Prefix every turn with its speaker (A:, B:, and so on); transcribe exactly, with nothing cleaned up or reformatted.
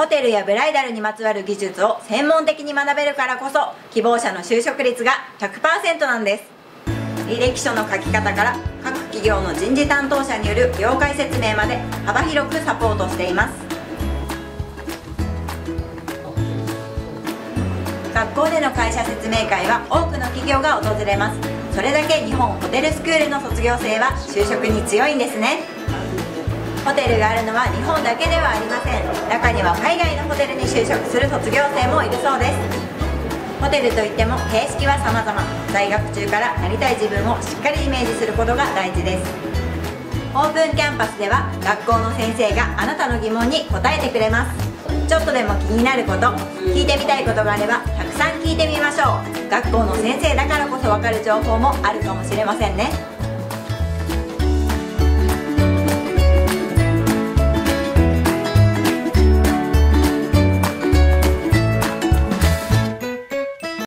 A: ホテルやブライダルにまつわる技術を専門的に学べるからこそ、希望者の就職率が ひゃくパーセント なんです。履歴書の書き方から各企業の人事担当者による業界説明まで幅広くサポートしています。学校での会社説明会は多くの企業が訪れます。それだけ日本ホテルスクールの卒業生は就職に強いんですね。ホテルがあるのは日本だけではありません。中には海外のホテルに就職する卒業生もいるそうです。ホテルといっても形式は様々。在学中からなりたい自分をしっかりイメージすることが大事です。オープンキャンパスでは学校の先生があなたの疑問に答えてくれます。ちょっとでも気になること、聞いてみたいことがあればたくさん聞いてみましょう。学校の先生だからこそ分かる情報もあるかもしれませんね。